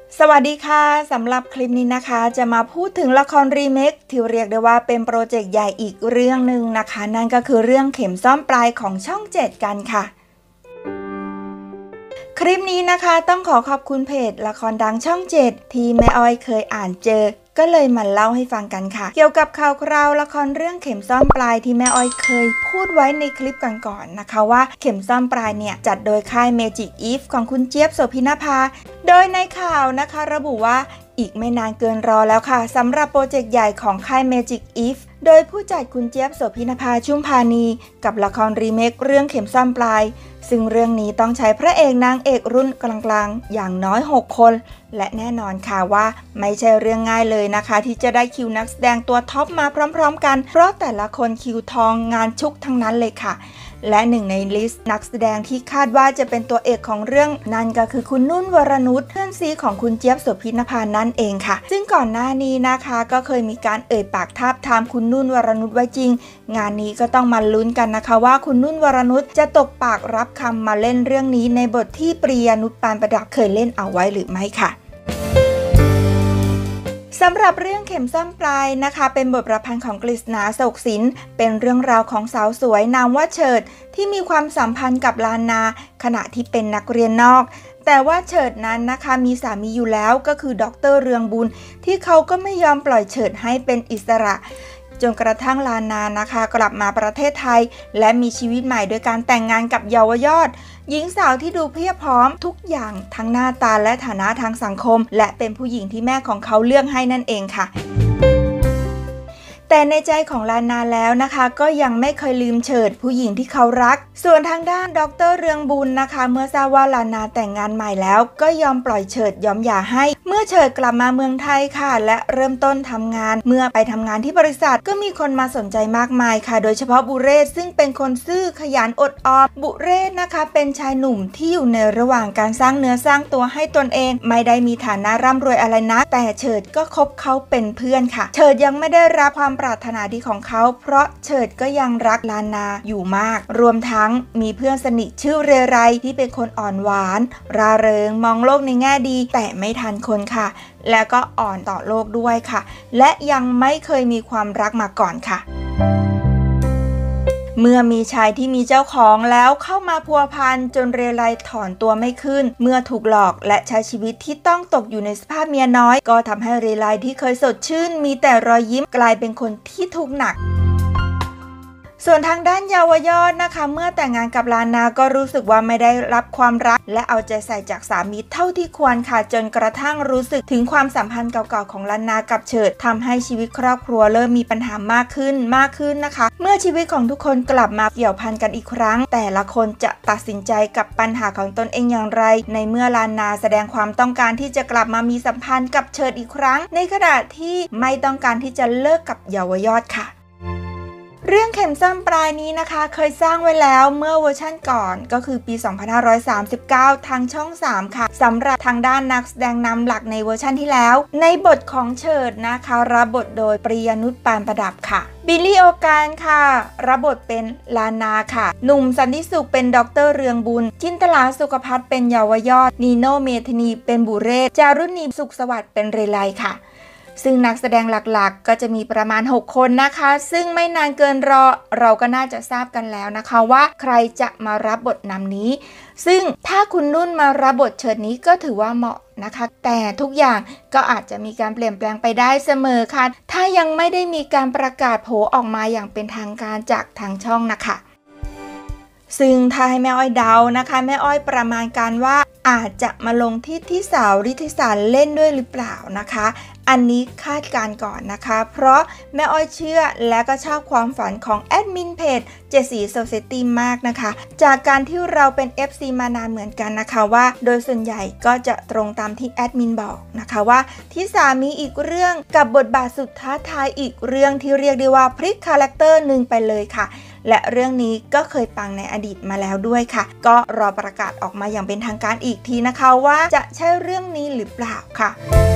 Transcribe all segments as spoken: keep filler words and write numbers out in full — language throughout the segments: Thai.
สวัสดีค่ะสำหรับคลิปนี้นะคะจะมาพูดถึงละครรีเมคที่เรียกได้ว่าเป็นโปรเจกต์ใหญ่อีกเรื่องหนึ่งนะคะนั่นก็คือเรื่องเข็มซ่อมปลายของช่องเจ็ดกันค่ะคลิปนี้นะคะต้องขอขอบคุณเพจละครดังช่องเจ็ดที่แม่อ้อยเคยอ่านเจอก็เลยมาเล่าให้ฟังกันค่ะเกี่ยวกับข่าวคราวละครเรื่องเข็มซ่อมปลายที่แม่อ้อยเคยพูดไว้ในคลิปก่อนๆนะคะว่าเข็มซ่อมปลายเนี่ยจัดโดยค่าย Magic Eve ของคุณเจี๊ยบโสภินภาโดยในข่าวนะคะระบุว่าอีกไม่นานเกินรอแล้วค่ะสำหรับโปรเจกต์ใหญ่ของค่าย Magic Eve โดยผู้จัดคุณเจี๊ยบโสภินภาชุ่มพานีกับละครรีเมคเรื่องเข็มซ่อมปลายซึ่งเรื่องนี้ต้องใช้พระเอกนางเอกรุ่นกลางๆอย่างน้อยหกคนและแน่นอนค่ะว่าไม่ใช่เรื่องง่ายเลยนะคะที่จะได้คิวนักแสดงตัวท็อปมาพร้อมๆกันเพราะแต่ละคนคิวทองงานชุกทั้งนั้นเลยค่ะและหนึ่งในลิสต์นักแสดงที่คาดว่าจะเป็นตัวเอกของเรื่องนั่นก็คือคุณนุ่นวรนุชเพื่อนซีของคุณเจี๊ยบโสภินภานั่นเองค่ะซึ่งก่อนหน้านี้นะคะก็เคยมีการเอ่ยปากทาบทามคุณนุ่นวรนุชไว้จริงงานนี้ก็ต้องมาลุ้นกันนะคะว่าคุณนุ่นวรนุชจะตกปากรับคำมาเล่นเรื่องนี้ในบทที่ปรียานุชปานประดับเคยเล่นเอาไว้หรือไม่ค่ะสำหรับเรื่องเข็มซ่อมปลายนะคะเป็นบทประพันธ์ของกฤษณาโศกสินเป็นเรื่องราวของสาวสวยนามว่าเฉิดที่มีความสัมพันธ์กับลานาขณะที่เป็นนักเรียนนอกแต่ว่าเฉิดนั้นนะคะมีสามีอยู่แล้วก็คือดร.เรืองบุญที่เขาก็ไม่ยอมปล่อยเฉิดให้เป็นอิสระจนกระทั่งลานานะคะกลับมาประเทศไทยและมีชีวิตใหม่โดยการแต่งงานกับเยาวยอดหญิงสาวที่ดูเพียบพร้อมทุกอย่างทั้งหน้าตาและฐานะทางสังคมและเป็นผู้หญิงที่แม่ของเขาเลือกให้นั่นเองค่ะแต่ในใจของลานาแล้วนะคะก็ยังไม่เคยลืมเฉิดผู้หญิงที่เขารักส่วนทางด้านดร.เรืองบุญนะคะเมื่อทราบว่าลานาแต่งงานใหม่แล้วก็ยอมปล่อยเฉิดยอมหย่าให้เมื่อเฉิดกลับมาเมืองไทยค่ะและเริ่มต้นทำงานเมื่อไปทำงานที่บริษัทก็มีคนมาสนใจมากมายค่ะโดยเฉพาะบุเรศซึ่งเป็นคนซื่อขยันอดออมบุเรศนะคะเป็นชายหนุ่มที่อยู่ในระหว่างการสร้างเนื้อสร้างตัวให้ตนเองไม่ได้มีฐานะร่ำรวยอะไรนักแต่เฉิดก็คบเขาเป็นเพื่อนค่ะเฉิดยังไม่ได้รับความปรารถนาดีของเขาเพราะเฉิดก็ยังรักลานาอยู่มากรวมทั้งมีเพื่อนสนิทชื่อเรไรที่เป็นคนอ่อนหวานร่าเริงมองโลกในแง่ดีแต่ไม่ทันคนค่ะและก็อ่อนต่อโลกด้วยค่ะและยังไม่เคยมีความรักมาก่อนค่ะเมื่อมีชายที่มีเจ้าของแล้วเข้ามาพัวพันจนเรไรถอนตัวไม่ขึ้นเมื่อถูกหลอกและใช้ชีวิตที่ต้องตกอยู่ในสภาพเมียน้อยก็ทำให้เรไรที่เคยสดชื่นมีแต่รอยยิ้มกลายเป็นคนที่ทุกข์หนักส่วนทางด้านเยาวยอดนะคะเมื่อแต่งงานกับลานาก็รู้สึกว่าไม่ได้รับความรักและเอาใจใส่จากสามีเท่าที่ควรค่ะจนกระทั่งรู้สึกถึงความสัมพันธ์เก่าๆของลานากับเฉิดทำให้ชีวิตครอบครัวเริ่มมีปัญหามากขึ้นมากขึ้นนะคะเมื่อชีวิตของทุกคนกลับมาเกี่ยวพันกันอีกครั้งแต่ละคนจะตัดสินใจกับปัญหาของตนเองอย่างไรในเมื่อลานาแสดงความต้องการที่จะกลับมามีสัมพันธ์กับเฉิดอีกครั้งในขณะที่ไม่ต้องการที่จะเลิกกับเยาวยอดค่ะเรื่องเข็มซ่อมปลายนี้นะคะเคยสร้างไว้แล้วเมื่อเวอร์ชั่นก่อนก็คือปีสองพันห้าร้อยสามสิบเก้าทางช่องสามค่ะสำหรับทางด้านนักแสดงนำหลักในเวอร์ชั่นที่แล้วในบทของเฉิดนะคะรับบทโดยปรียานุชปานประดับค่ะบิลลี่โอการค่ะรับบทเป็นลานาค่ะหนุ่มสันติสุขเป็นดร.เรืองบุญจินตลาสุขภัทรเป็นเยาวยอดนีโนเมธนีเป็นบุเรศจารุณีสุขสวัสดิ์เป็นเรไลค่ะซึ่งนักแสดงหลักๆก็จะมีประมาณหกคนนะคะซึ่งไม่นานเกินรอเราก็น่าจะทราบกันแล้วนะคะว่าใครจะมารับบทนำนี้ซึ่งถ้าคุณนุ่นมารับบทเฉิดนี้ก็ถือว่าเหมาะนะคะแต่ทุกอย่างก็อาจจะมีการเปลี่ยนแปลงไปได้เสมอค่ะถ้ายังไม่ได้มีการประกาศโผออกมาอย่างเป็นทางการจากทางช่องนะคะซึ่งถ้าให้แม่อ้อยเดานะคะแม่อ้อยประมาณการว่าอาจจะมาลงที่ที่สาวฤทธิสารเล่นด้วยหรือเปล่านะคะอันนี้คาดการก่อนนะคะเพราะแม่อ้อยเชื่อและก็ชอบความฝันของแอดมินเพจเจสีโซเซตี้มากนะคะจากการที่เราเป็น เอฟ ซี มานานเหมือนกันนะคะว่าโดยส่วนใหญ่ก็จะตรงตามที่แอดมินบอกนะคะว่าที่สามีอีกเรื่องกับบทบาทสุดท้าทายอีกเรื่องที่เรียกได้ว่าพลิกคาแรคเตอร์หนึ่งไปเลยค่ะและเรื่องนี้ก็เคยปังในอดีตมาแล้วด้วยค่ะก็รอประกาศออกมาอย่างเป็นทางการอีกทีนะคะว่าจะใช่เรื่องนี้หรือเปล่าค่ะ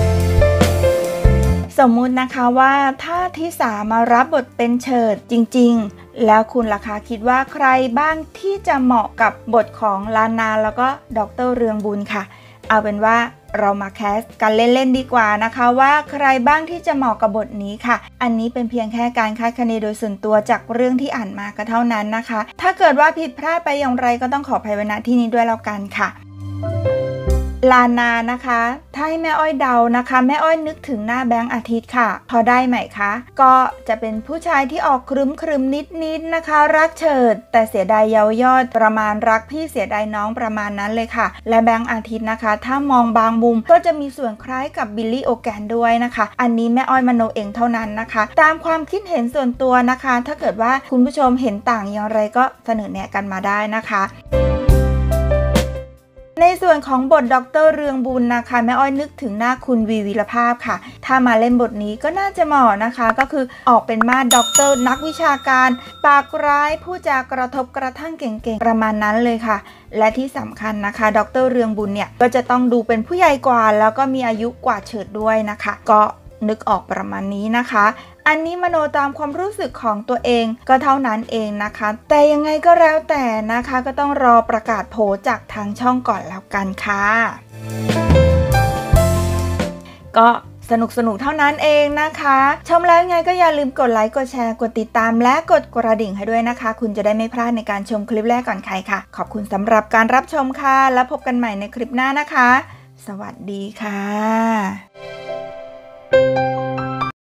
สมมุตินะคะว่าถ้าทิสามารับบทเป็นเฉิดจริงๆแล้วคุณล่ะคะคิดว่าใครบ้างที่จะเหมาะกับบทของลานาแล้วก็ดร.เรืองบุญค่ะเอาเป็นว่าเรามาแคสกันเล่นๆดีกว่านะคะว่าใครบ้างที่จะเหมาะกับบทนี้ค่ะอันนี้เป็นเพียงแค่การคาดคะเนโดยส่วนตัวจากเรื่องที่อ่านมาก็เท่านั้นนะคะถ้าเกิดว่าผิดพลาดไปอย่างไรก็ต้องขออภัยไว้ณที่นี้ด้วยแล้วกันค่ะลานานะคะถ้าให้แม่อ้อยเดานะคะแม่อ้อยนึกถึงหน้าแบงค์อาทิตย์ค่ะพอได้ไหมคะก็จะเป็นผู้ชายที่ออกครึ้มครึมนิดๆ น, นะคะรักเฉิดแต่เสียดายเยาวยอดประมาณรักพี่เสียดายน้องประมาณนั้นเลยค่ะและแบงค์อาทิตย์นะคะถ้ามองบางมุมก็จะมีส่วนคล้ายกับบิลลี่โอแกนด้วยนะคะอันนี้แม่อ้อยมโนเองเท่านั้นนะคะตามความคิดเห็นส่วนตัวนะคะถ้าเกิดว่าคุณผู้ชมเห็นต่างอย่างไรก็เสนอแนะกันมาได้นะคะในส่วนของบทดร.เรืองบุญนะคะแม่อ้อยนึกถึงหน้าคุณวีวีรภาพค่ะถ้ามาเล่นบทนี้ก็น่าจะเหมาะนะคะก็คือออกเป็นมาด็อกเตอร์นักวิชาการปากร้ายผู้จากระทบกระทั่งเก่งๆประมาณนั้นเลยค่ะและที่สำคัญนะคะดร.เรืองบุญเนี่ยก็จะต้องดูเป็นผู้ใหญ่กว่าแล้วก็มีอายุกว่าเฉิดด้วยนะคะก็นึกออกประมาณนี้นะคะอันนี้มโนตามความรู้สึกของตัวเองก็เท่านั้นเองนะคะแต่ยังไงก็แล้วแต่นะคะก็ต้องรอประกาศโผจากทางช่องก่อนแล้วกันค่ะก็สนุกสนุกเท่านั้นเองนะคะชมแล้วไงก็อย่าลืมกดไลค์กดแชร์กดติดตามและกดกระดิ่งให้ด้วยนะคะคุณจะได้ไม่พลาดในการชมคลิปแรกก่อนใครค่ะขอบคุณสำหรับการรับชมค่ะแล้วพบกันใหม่ในคลิปหน้านะคะสวัสดีค่ะ